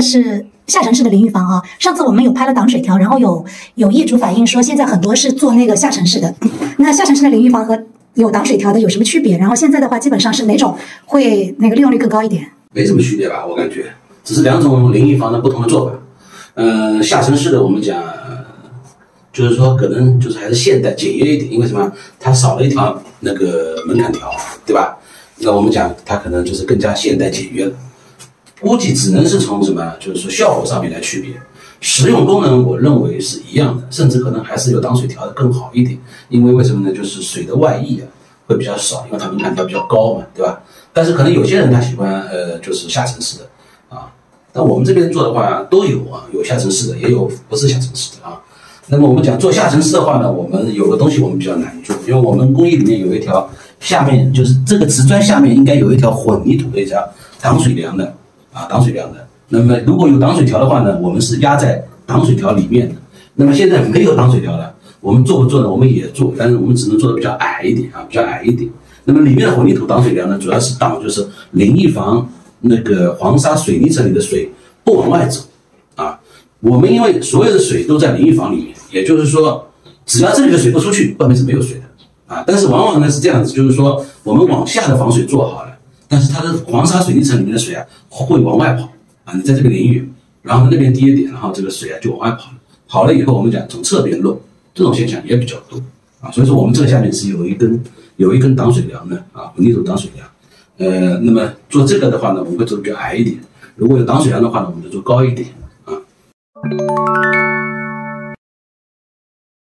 这是下沉式的淋浴房啊。上次我们有拍了挡水条，然后有业主反映说，现在很多是做那个下沉式的。那下沉式的淋浴房和有挡水条的有什么区别？然后现在的话，基本上是哪种会那个利用率更高一点？ 没什么区别吧，我感觉只是两种淋浴房的不同的做法。下沉式的我们讲，就是说可能就是还是现代简约一点，因为什么？它少了一条那个门槛条，对吧？那我们讲它可能就是更加现代简约了。估计只能是从什么，就是说效果上面来区别。实用功能我认为是一样的，甚至可能还是有挡水条的更好一点。因为为什么呢？就是水的外溢会比较少，因为它门槛条比较高嘛，对吧？但是可能有些人他喜欢就是下沉式的啊。但我们这边做的话都有啊，有下沉式的，也有不是下沉式的啊。那么我们讲做下沉式的话呢，我们有个东西我们比较难做，因为我们工艺里面有一条下面就是这个瓷砖下面应该有一条混凝土的一条挡水梁的啊，挡水梁的。那么如果有挡水条的话呢，我们是压在挡水条里面的。那么现在没有挡水条了，我们做不做呢？我们也做，但是我们只能做的比较矮一点啊，比较矮一点。那么里面的混凝土挡水梁呢，主要是挡就是淋浴房那个黄沙水泥层里的水不往外走啊。我们因为所有的水都在淋浴房里面，也就是说，只要这里的水不出去，外面是没有水的啊。但是往往呢是这样子，就是说我们往下的防水做好了，但是它的黄沙水泥层里面的水会往外跑啊。你在这个淋浴，然后那边滴一点，然后这个水就往外跑了，跑了以后我们讲从侧边漏，这种现象也比较多啊。所以说我们这个下面是有一根挡水梁的啊，混凝土挡水梁。那么做这个的话呢，我们会做的比较矮一点；如果有挡水梁的话呢，我们就做高一点啊。